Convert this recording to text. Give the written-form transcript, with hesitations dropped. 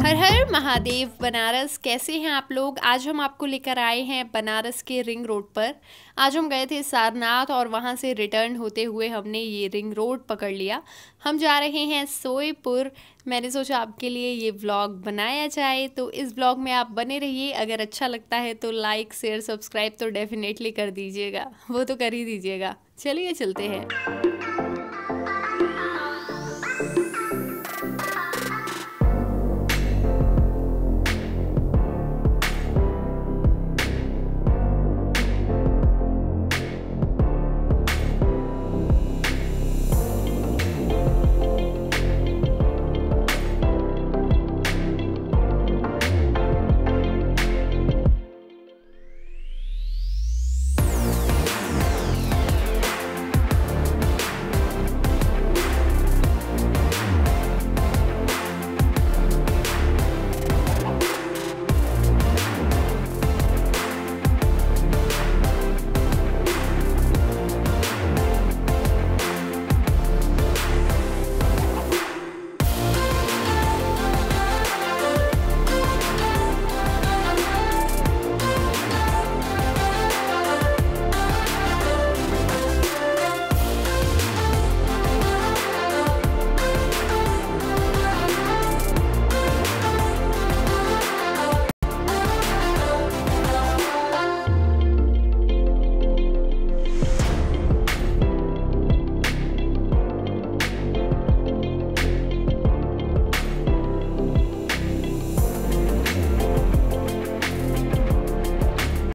हर हर महादेव। बनारस कैसे हैं आप लोग। आज हम आपको लेकर आए हैं बनारस के रिंग रोड पर। आज हम गए थे सारनाथ और वहां से रिटर्न होते हुए हमने ये रिंग रोड पकड़ लिया। हम जा रहे हैं सोईपुर। मैंने सोचा आपके लिए ये व्लॉग बनाया जाए, तो इस व्लॉग में आप बने रहिए। अगर अच्छा लगता है तो लाइक शेयर सब्सक्राइब तो डेफिनेटली कर दीजिएगा, वो तो कर ही दीजिएगा। चलिए चलते हैं।